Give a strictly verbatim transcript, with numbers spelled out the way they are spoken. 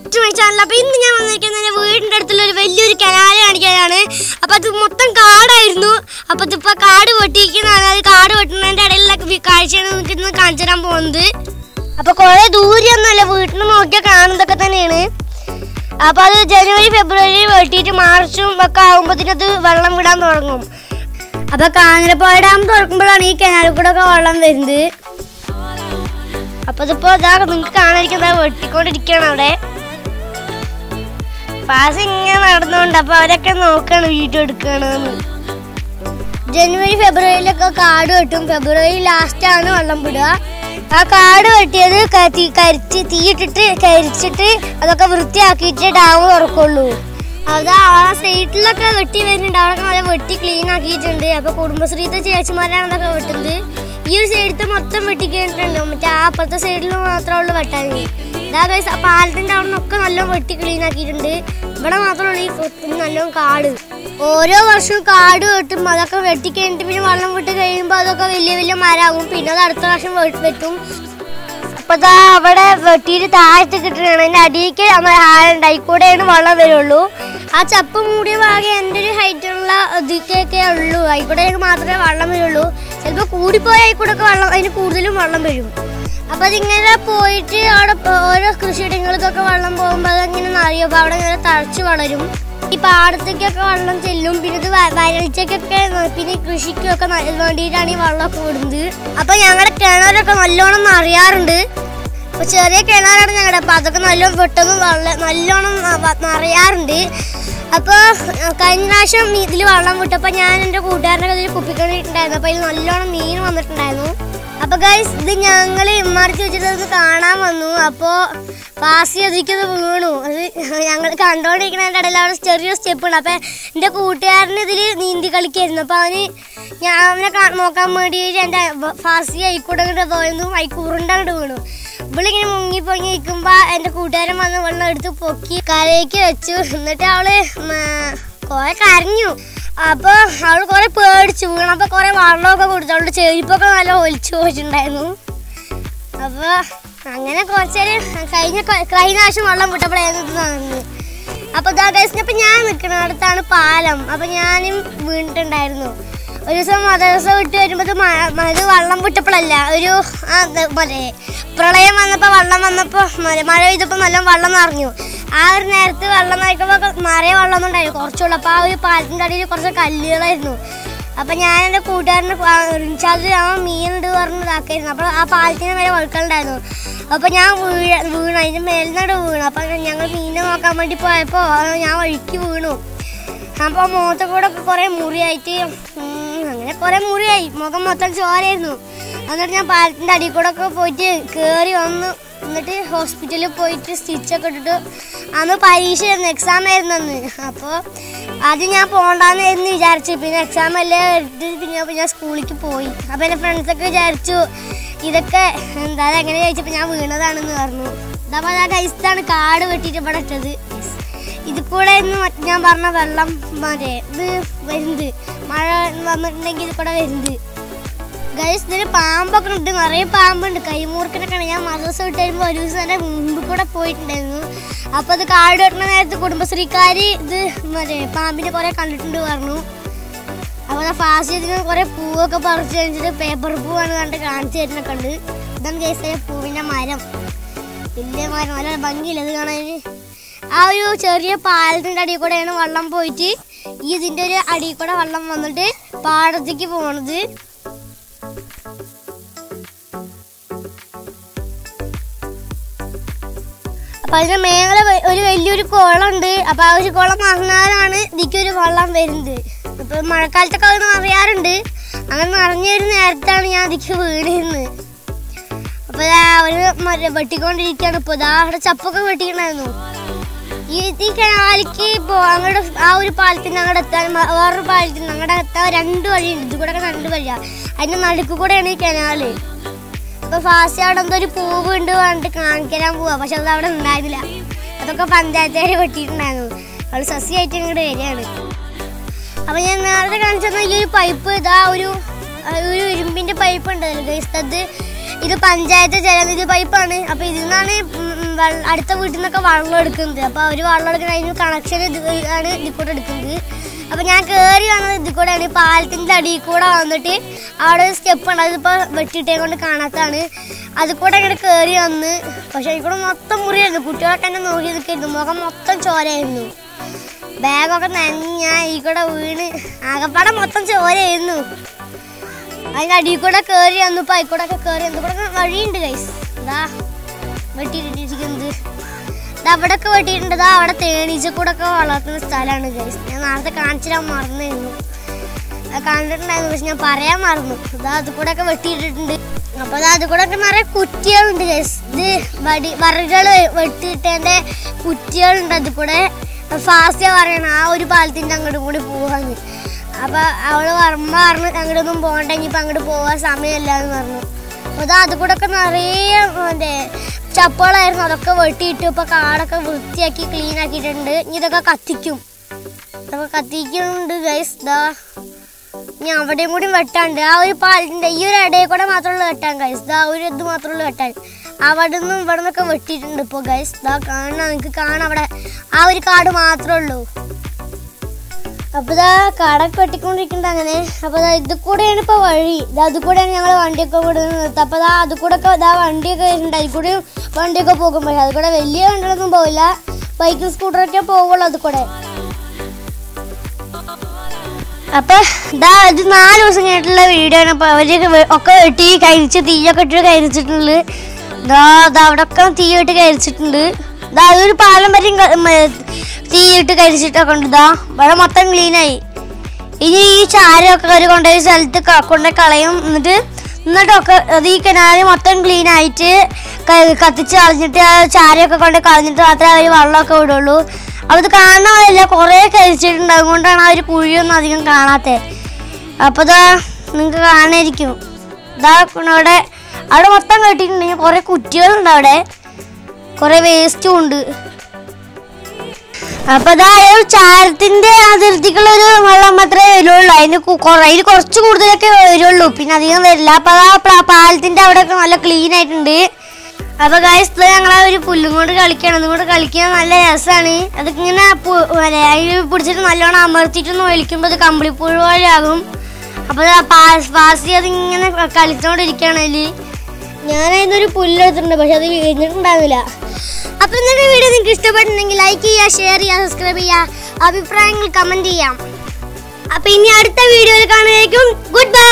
Back to my channel. അപ്പോൾ ഇന്ന് ഞാൻ വന്നിരിക്കുന്നത് വീടിൻ്റെ അടുത്തുള്ള ഒരു വലിയൊരു കനാല് കാണിക്കാനാണ്. അപ്പോൾ അത് മൊത്തം കാടായിരുന്നു. അപ്പോൾ ഇതിപ്പോൾ കാട് വെട്ടിയിരിക്കുന്നതാണ്. അത് കാട് വെട്ടുന്നതിൻ്റെ ഇടയിലുള്ള കാഴ്ചയാണ് നിങ്ങൾക്ക് ഇന്ന് കാണിച്ചു തരാൻ പോകുന്നത്. അപ്പോൾ കുറേ ദൂരെയൊന്നുമല്ല, വീട്ടിൽ നിന്ന് നോക്കിയാൽ കാണുന്നതൊക്കെ തന്നെയാണ്. അപ്പോൾ അത് ജനുവരി ഫെബ്രുവരി വെട്ടിയിട്ട് മാർച്ചും ഒക്കെ ആകുമ്പോഴത്തേനത് വെള്ളം വിടാൻ തുടങ്ങും. അപ്പോൾ കാഞ്ഞിരപ്പാറ ഡാം തുറക്കുമ്പോഴാണ് ഈ കനാലിൽ കൂടെ ഒക്കെ വെള്ളം വരുന്നത്. അപ്പോൾ ഇതിപ്പോൾ ഇതാ നിങ്ങൾക്ക് കാണാതിരിക്കുന്നത് വെട്ടിക്കൊണ്ടിരിക്കുകയാണ് അവിടെ. പാസ് ഇങ്ങനെ നടന്നുകൊണ്ട് അപ്പോൾ അവരൊക്കെ നോക്കുകയാണ്, വീഡിയോ എടുക്കുകയാണെന്ന്. ജനുവരി ഫെബ്രുവരിയിലൊക്കെ കാട് വെട്ടും. ഫെബ്രുവരി ലാസ്റ്റാണ് വെള്ളം വിടുക. ആ കാട് വെട്ടിയത് കരിച്ച് തീയിട്ടിട്ട് കരിച്ചിട്ട് അതൊക്കെ വൃത്തിയാക്കിയിട്ട് ഡാം തുറക്കുള്ളൂ. അത് ആ സൈഡിലൊക്കെ വെട്ടി വരുന്നുണ്ട്. അവിടെ നല്ല വെട്ടി ക്ലീൻ ആക്കിയിട്ടുണ്ട്. അപ്പോൾ കുടുംബശ്രീത്തെ ചേച്ചിമാരാണ് അതൊക്കെ വെട്ടുന്നത്. ഈ ഒരു സൈഡിലത്തെ മൊത്തം വെട്ടിക്കേണ്ടിട്ടുണ്ട്. മറ്റേ ആ അപ്പുറത്തെ സൈഡിൽ മാത്രമേ ഉള്ളൂ വെട്ടാൻ. ഇതാ ഗൈസ്, പാലത്തിൻ്റെ അവിടെ നിന്നൊക്കെ നല്ല വെട്ടി ക്ലീൻ ആക്കിയിട്ടുണ്ട്. ഇവിടെ മാത്രമുള്ള ഈ നല്ലോണം കാട്. ഓരോ വർഷവും കാട് വെട്ടും. അതൊക്കെ വെട്ടി കഴിഞ്ഞിട്ട് പിന്നെ വെള്ളം വിട്ട് കഴിയുമ്പോൾ അതൊക്കെ വലിയ വലിയ മരമാകും. പിന്നെ അത് അടുത്ത വർഷം വെട്ടും. അപ്പോൾ ഇതാ അവിടെ വെട്ടിയിട്ട് താഴത്ത് കിട്ടുകയാണ്. അതിൻ്റെ അടിയിലേക്ക് ഹാളുണ്ട്. അതിൽക്കൂടെയാണ് വെള്ളം വരുള്ളൂ. ആ ചപ്പ് മൂടിയ ഭാഗം എൻ്റെ ഒരു ഹൈറ്റുള്ള ഇതിക്കൊക്കെ ഉള്ളൂ. അതിൽക്കൂടെ മാത്രമേ വെള്ളം വരുള്ളൂ. ചിലപ്പോൾ കൂടിപ്പോയ അതിൽക്കൂടെ ഒക്കെ വെള്ളം, അതിന് കൂടുതലും വെള്ളം വരും. അപ്പോൾ അതിങ്ങനെ പോയിട്ട് അവിടെ ഓരോ കൃഷിയിടങ്ങൾക്കൊക്കെ വെള്ളം പോകുമ്പോൾ അതങ്ങനെ നിറയും. അപ്പോൾ അവിടെ ഇങ്ങനെ തഴച്ച് വളരും. ഈ പാടത്തേക്കൊക്കെ വെള്ളം ചെല്ലും. പിന്നെ ഇത് വരൾച്ചയ്ക്കൊക്കെ പിന്നെ കൃഷിക്കൊക്കെ വേണ്ടിയിട്ടാണ് ഈ വെള്ളമൊക്കെ വിടുന്നത്. അപ്പോൾ ഞങ്ങളുടെ കിണറൊക്കെ നല്ലോണം നിറയാറുണ്ട്. അപ്പോൾ ചെറിയ കിണറാണ് ഞങ്ങളുടെ. അപ്പോൾ അതൊക്കെ നല്ലോണം പെട്ടെന്ന് വെള്ളം നല്ലോണം നിറയാറുണ്ട്. അപ്പോൾ കഴിഞ്ഞ പ്രാവശ്യം ഇതിൽ വെള്ളം വിട്ടപ്പോൾ ഞാൻ എൻ്റെ കൂട്ടുകാരൻ്റെ ഇതിൽ കുപ്പിക്കണ്ടിട്ടുണ്ടായിരുന്നു. അപ്പോൾ അതിൽ നല്ലോണം മീൻ വന്നിട്ടുണ്ടായിരുന്നു. അപ്പോൾ ഗൈസ്, ഇത് ഞങ്ങൾ ഇമ്മാർക്ക് വെച്ചിട്ട് അത് കാണാൻ വന്നു. അപ്പോൾ പാസി അതിക്കത് വീണു. അത് ഞങ്ങൾ കണ്ടുകൊണ്ടിരിക്കുന്നതിൻ്റെ ഇടയിൽ അവിടെ ചെറിയ സ്റ്റെപ്പ് ഉണ്ട്. അപ്പോൾ എൻ്റെ കൂട്ടുകാരന് ഇതിൽ നീന്തി കളിക്കായിരുന്നു. അപ്പോൾ അവന് ഞാൻ അവനെ നോക്കാൻ വേണ്ടിയിട്ട് എൻ്റെ ഫാസി ആയിക്കൂടെ അങ്ങോട്ട് പോയിരുന്നു. അയിക്കൂറുണ്ട് അങ്ങോട്ട് വീണു. ഇവളിങ്ങനെ മുങ്ങി പൊങ്ങി നിൽക്കുമ്പോൾ എൻ്റെ കൂട്ടുകാരൻ വന്ന് വെള്ളം എടുത്ത് പൊക്കി കരയ്ക്ക് വെച്ചു. എന്നിട്ട് അവള് കുറെ കരഞ്ഞു. അപ്പോൾ അവൾ കുറെ പേടിച്ചു വീണു. അപ്പോൾ കുറെ വെള്ളമൊക്കെ കൊടുത്തു. അവളുടെ ചെരുപ്പൊക്കെ നല്ല ഒലിച്ചു പോയിട്ടുണ്ടായിരുന്നു. അപ്പോൾ അങ്ങനെ കുറച്ചേര് കഴിഞ്ഞ കഴിഞ്ഞ പ്രാവശ്യം വെള്ളം വിട്ടപ്പോഴായിരുന്നു നടന്നത്. അപ്പോൾ ഇതാ ഗൈസ്, അപ്പം ഞാൻ നിൽക്കുന്ന അടുത്താണ് പാലം. അപ്പോൾ ഞാനും വീണിട്ടുണ്ടായിരുന്നു. ഒരു ദിവസം മദ്രസ വിട്ട് വരുമ്പോൾ ഇത് വെള്ളം വിട്ടപ്പോഴല്ല, ഒരു മറ്റേ പ്രളയം വന്നപ്പോൾ വെള്ളം വന്നപ്പോൾ മഴ പെയ്തപ്പോൾ നല്ല വെള്ളം നിറഞ്ഞു. ആ ഒരു നേരത്ത് വെള്ളം നിറയ്ക്കുമ്പോൾ നിറയെ വെള്ളമൊന്നും ഉണ്ടായിരുന്നു, കുറച്ചുള്ളൂ. അപ്പോൾ ആ ഒരു പാലത്തിൻ്റെ അടിയിൽ കുറച്ച് കല്ലുകളായിരുന്നു. അപ്പം ഞാൻ എൻ്റെ കൂട്ടുകാരനെ റിൻചാർജ് ആ മീനുണ്ട് പറഞ്ഞ് ഇതാക്കായിരുന്നു. അപ്പോൾ ആ പാലത്തിന് മേലെ വഴുക്കലുണ്ടായിരുന്നു. അപ്പോൾ ഞാൻ വീഴ വീണു അതിൻ്റെ മേലിനോട് വീണു. അപ്പോൾ ഞങ്ങൾ മീനെ നോക്കാൻ വേണ്ടി പോയപ്പോൾ ഞാൻ വഴുക്കി വീണു. അപ്പോൾ മുഖത്തെ കൂടെ ഒക്കെ കുറേ മുറിയായിട്ട് അങ്ങനെ കുറേ മുറിയായി. മുഖം മൊത്തം ചോരായിരുന്നു. എന്നിട്ട് ഞാൻ പാലത്തിൻ്റെ അടിയിൽ കൂടെ ഒക്കെ പോയിട്ട് കയറി വന്നു. എന്നിട്ട് ഹോസ്പിറ്റലിൽ പോയിട്ട് സ്റ്റിച്ചൊക്കെ ഇട്ടിട്ട് അന്ന് പരീക്ഷ ആയിരുന്നു, എക്സാം ആയിരുന്നു അന്ന്. അപ്പോൾ അത് ഞാൻ പോകണ്ടെന്നായിരുന്നു വിചാരിച്ചു. പിന്നെ എക്സാം അല്ലേ എടുത്ത് പിന്നെ ഞാൻ സ്കൂളിലേക്ക് പോയി. അപ്പോൾ എൻ്റെ ഫ്രണ്ട്സൊക്കെ വിചാരിച്ചു ഇതൊക്കെ എന്താ എങ്ങനെ ചോദിച്ചപ്പോൾ ഞാൻ വീണതാണെന്ന് പറഞ്ഞു. ഇതപ്പോൾ ഞാൻ കഴിച്ചിട്ടാണ് കാട് വെട്ടിയിട്ട് ഇവിടെ ഇട്ടത്. ഇത് കൂടെ ആയിരുന്നു ഞാൻ പറഞ്ഞ വെള്ളം മറ്റേ ഇത് വരുന്നത്. മഴ വന്നിട്ടുണ്ടെങ്കിൽ ഇത് കൂടെ വരുന്നത്. ഗൈസ്, ഇതിന് പാമ്പൊക്കെ ഉണ്ട്, നിറയെ പാമ്പുണ്ട്. കൈമൂർക്കനൊക്കെയാണ്. ഞാൻ മദ്രസ വിട്ട് വരുമ്പോൾ ഒരു ദിവസം എൻ്റെ മുമ്പ് കൂടെ പോയിട്ടുണ്ടായിരുന്നു. അപ്പോൾ അത് കാട് വെട്ടുന്ന നേരത്ത് കുടുംബശ്രീക്കാർ ഇത് മറ്റേ പാമ്പിനെ കുറേ കണ്ടിട്ടുണ്ട് പറഞ്ഞു. അപ്പോൾ ഞാൻ ഫാസ്റ്റ് ചെയ്തിട്ട് കുറേ പൂവൊക്കെ പറിച്ച് കഴിഞ്ഞിട്ട് പേപ്പർ പൂവാണ് കണ്ട് കാണിച്ചു തരുന്നൊക്കെ ഉണ്ട്. ഇതാണ് ഗൈസ് പൂവിൻ്റെ മരം, വലിയ മരം, നല്ല ഭംഗിയില്ല ഇത് കാണാൻ. ആ ഒരു ചെറിയ പാലത്തിൻ്റെ അടിയിൽ കൂടെയാണ് വെള്ളം പോയിട്ട് ഈ ഇതിൻ്റെ ഒരു അടിയിൽ കൂടെ വെള്ളം വന്നിട്ട് പാടത്തേക്ക് പോണത്. അപ്പം അതിൻ്റെ മേലെ ഒരു വലിയൊരു കുളമുണ്ട്. അപ്പോൾ ആ ഒരു കുളം നിറഞ്ഞാലാണ് ഇതിക്കൊരു വെള്ളം വരുന്നത്. അപ്പോൾ മഴക്കാലത്തൊക്കെ അത് നിറയാറുണ്ട്. അങ്ങനെ നിറഞ്ഞൊരു നേരത്താണ് ഞാൻ ഇതിക്ക് വീണിരുന്നത്. അപ്പോൾ ഒരു വെട്ടിക്കൊണ്ടിരിക്കുകയാണ്. ഇപ്പോൾ ഇതാ അവിടെ ചപ്പൊക്കെ വെട്ടിയിട്ടുണ്ടായിരുന്നു. ഈ ഈ കനാലിക്ക് ഇപ്പോൾ അങ്ങോട്ട് ആ ഒരു പാലത്തിന് അങ്ങോട്ട് എത്താൻ വേറൊരു പാലത്തിന് അങ്ങോട്ട് എത്താൻ രണ്ട് വഴിയുണ്ട്. ഇത് കൂടെ രണ്ട് വഴിയാണ്. അതിൻ്റെ നടുക്ക് കൂടെയാണ് ഈ കനാല്. അപ്പോൾ ഫാസ്റ്റ് അവിടെ എന്തോ ഒരു പൂവ് ഉണ്ട് പറഞ്ഞിട്ട് കാണിക്കാൻ പോവാ. പക്ഷെ അത് അവിടെ ഉണ്ടായിരുന്നില്ല. അതൊക്കെ പഞ്ചായത്തുകാർ വെട്ടിയിട്ടുണ്ടായിരുന്നു. അവൾ സസ്യമായിട്ട് ഇങ്ങോട്ട് വരികയാണ്. അപ്പോൾ ഞാൻ നേരത്തെ കാണിച്ചത് ഈ ഒരു പൈപ്പ് ഇതാ ഒരു ഒരു ഇരുമ്പിൻ്റെ പൈപ്പ് ഉണ്ടല്ലോ ഗൈസ്. അത് ഇത് പഞ്ചായത്ത് ജലനിധി പൈപ്പാണ്. അപ്പോൾ ഇതിൽ നിന്നാണ് അടുത്ത വീട്ടിൽ നിന്നൊക്കെ വെള്ളം എടുക്കുന്നത്. അപ്പോൾ അവർ വെള്ളം എടുക്കുന്ന അതിന് കണക്ഷൻ ഇത് ആണ് ഇതിൽ കൂടെ എടുക്കുന്നത്. അപ്പോൾ ഞാൻ കയറി വന്നത് ഇതിൽ കൂടെയാണ്. പാലത്തിൻ്റെ അടിയിൽ കൂടെ വന്നിട്ട് അവിടെ ഒരു സ്റ്റെപ്പാണ്, അതിപ്പോൾ വെട്ടിയിട്ടേ കൊണ്ട് കാണാത്തതാണ്. അതിൽ കൂടെ അങ്ങനെ കയറി വന്ന്, പക്ഷെ അതിൽ കൂടെ മൊത്തം മുറിയായിരുന്നു. കുട്ടികളൊക്കെ എന്നെ നോക്കി നിൽക്കായിരുന്നു, മുഖം മൊത്തം ചോരയായിരുന്നു. ബാഗൊക്കെ നനഞ്ഞ ഈ കൂടെ വീണ് ആകപ്പാടെ മൊത്തം ചോരയായിരുന്നു. അതിൻ്റെ അടിയിൽ കൂടെ കയറി വന്നപ്പോൾ അതിൽ കൂടെ ഒക്കെ കയറി വന്നു. കൂടെ വഴിയുണ്ട് ഗൈസ്, ഇതാ വെട്ടിയിട്ടിരിക്കുന്നത്. ഇത് അവിടെ ഒക്കെ വെട്ടിയിട്ടുണ്ട്. ഇതാ അവിടെ തേനീച്ച കൂടെ ഒക്കെ വളർത്തുന്ന സ്ഥലമാണ് ഗൈസ്. ഞാൻ നേരത്തെ കാണിച്ചിടാൻ മറന്നിരുന്നു, കണ്ടിട്ടുണ്ടായിരുന്നു, പക്ഷെ ഞാൻ പറയാൻ മറന്നു. ഇതാ അത് കൂടെ ഒക്കെ വെട്ടിയിട്ടിട്ടുണ്ട്. അപ്പോൾ അത് അത് കൂടെ ഒക്കെ നിറയെ കുറ്റികളുണ്ട് ഗൈസ്. ഇത് വടി വറുകൾ വെട്ടിയിട്ടതിൻ്റെ കുറ്റികളുണ്ട്. അത് കൂടെ ഫാസ്റ്റ് പറയണം ആ ഒരു പാലത്തിൻ്റെ അങ്ങോട്ടും കൂടി പോവാന്ന്. അപ്പോൾ അവള് വർമ്മ പറഞ്ഞു അങ്ങോട്ടൊന്നും പോകണ്ട, ഇനിയിപ്പോൾ അങ്ങോട്ട് പോകാൻ സമയമില്ല എന്ന് പറഞ്ഞു. അപ്പോൾ അത് അത് കൂടെ ഒക്കെ നിറയെ മറ്റേ ചപ്പുകളായിരുന്നു, അതൊക്കെ വെട്ടിയിട്ടു. ഇപ്പോൾ കാടൊക്കെ വൃത്തിയാക്കി ക്ലീൻ ആക്കിയിട്ടുണ്ട്. ഇനി ഇതൊക്കെ കത്തിക്കും, ഇതൊക്കെ കത്തിക്കുന്നുണ്ട് ഗൈസ്. ഇതാ ഇനി അവിടെയും കൂടി വെട്ടാണ്ട്. ആ ഒരു പാലിൻ്റെ ഈ ഒരു ഇടയിൽ കൂടെ മാത്രമുള്ള വെട്ടാൻ ഗൈസ്. ഇതാ ഒരു ഇത് മാത്രമുള്ള വെട്ടാൻ. അവിടെ നിന്നും ഇവിടെ നിന്നൊക്കെ വെട്ടിയിട്ടുണ്ട് ഇപ്പോൾ ഗൈസ്. ഇതാ കാണാം, നിങ്ങൾക്ക് കാണാം അവിടെ ആ ഒരു കാട് മാത്രമേ ഉള്ളൂ. അപ്പോൾ ഇതാ കാടൊക്കെ വെട്ടിക്കൊണ്ടിരിക്കുന്നുണ്ട് അങ്ങനെ. അപ്പോൾ ഇതാ ഇത് കൂടെയാണ് ഇപ്പോൾ വഴി. ഇതാ അത് കൂടെയാണ് ഞങ്ങൾ വണ്ടിയൊക്കെ വിടുന്നത് നിർത്തുക. അപ്പോൾ ഇതാ അത് കൂടെ ഒക്കെ ഇതാ വണ്ടിയൊക്കെ വരുന്നുണ്ട്, അതിൽ കൂടെ വണ്ടിയൊക്കെ പോകും. പക്ഷേ അത് കൂടെ വലിയ വണ്ടികളൊന്നും പോവില്ല, ബൈക്കും സ്കൂട്ടറൊക്കെ പോകുള്ളൂ അത് കൂടെ. അപ്പോൾ ഇതാ ഇത് നാല് ദിവസം കഴിഞ്ഞിട്ടുള്ള വീഡിയോ ആണ്. അപ്പോൾ അവരൊക്കെ ഒക്കെ വെട്ടി കരിച്ച് തീയൊക്കെ ഇട്ട് കരിച്ചിട്ടുള്ളത്. ഇതാ ഇതാ അവിടെ ഒക്കെ തീയിട്ട് കരിച്ചിട്ടുണ്ട്. ഇതാ അതൊരു പാലം വരെ തീയിട്ട് കരിച്ചിട്ടൊക്കെ ഉണ്ട്. ഇതാ ഇവിടെ മൊത്തം ക്ലീനായി. ഇനി ഈ ചാരമൊക്കെ അവർ കൊണ്ടുപോയി സ്ഥലത്ത് കൊണ്ടുപോയി കളയും. എന്നിട്ട് എന്നിട്ടൊക്കെ അത് ഈ കിണറ് മൊത്തം ക്ലീൻ ആയിട്ട് കത്തിച്ച് കളഞ്ഞിട്ട് ചാരമൊക്കെ കൊണ്ട് കളഞ്ഞിട്ട് മാത്രമേ അവർ വെള്ളമൊക്കെ വിടുള്ളൂ. അപ്പോൾ ഇത് കാണാനില്ല, കുറേ കരിച്ചിട്ടുണ്ട്, അതുകൊണ്ടാണ് ആ ഒരു കുഴിയൊന്നും അധികം കാണാത്തത്. അപ്പോൾ ഇതാ നിങ്ങൾക്ക് കാണായിരിക്കും. ഇതാ അവിടെ അവിടെ മൊത്തം കെട്ടിയിട്ടുണ്ടെങ്കിൽ കുറേ കുറ്റികളുണ്ട്, അവിടെ കുറേ വേസ്റ്റും ഉണ്ട്. അപ്പോൾ ഇതാ ഒരു ചാരത്തിൻ്റെ അതിർത്തിക്കുള്ളൊരു വെള്ളം മാത്രമേ വരുള്ളൂ. അതിന് അതിന് കുറച്ച് കൂടുതലൊക്കെ വരുള്ളൂ, പിന്നെ അധികം വരില്ല. അപ്പോൾ ആ പാലത്തിൻ്റെ അവിടെയൊക്കെ നല്ല ക്ലീൻ ആയിട്ടുണ്ട്. അപ്പോൾ ഗൈസ് ഞങ്ങളാ ഒരു പുല്ലും കൊണ്ട് കളിക്കണം, അതുകൊണ്ട് കളിക്കാൻ നല്ല രസമാണ്. അതിങ്ങനെ അതിൽ പിടിച്ചിട്ട് നല്ലോണം അമർത്തിയിട്ടൊന്ന് വലിക്കുമ്പോൾ അത് കമ്പിളിപ്പുഴ പോലെ ആകും. അപ്പോൾ പാസ് അതിങ്ങനെ കളിച്ചുകൊണ്ടിരിക്കുകയാണ് അതിൽ. ഞാനതിനൊരു പുല്ലെടുത്തിട്ടുണ്ട്, പക്ഷെ അത് വീണിട്ടുണ്ടാവില്ല. അപ്പോൾ ഇന്നത്തെ വീഡിയോ നിങ്ങൾക്ക് ഇഷ്ടപ്പെട്ടിട്ടുണ്ടെങ്കിൽ ലൈക്ക് ചെയ്യുക, ഷെയർ ചെയ്യുക, സബ്സ്ക്രൈബ് ചെയ്യുക, അഭിപ്രായങ്ങൾ കമൻറ്റ് ചെയ്യാം. അപ്പോൾ ഇനി അടുത്ത വീഡിയോയിൽ കാണുന്നതായിരിക്കും. Good bye.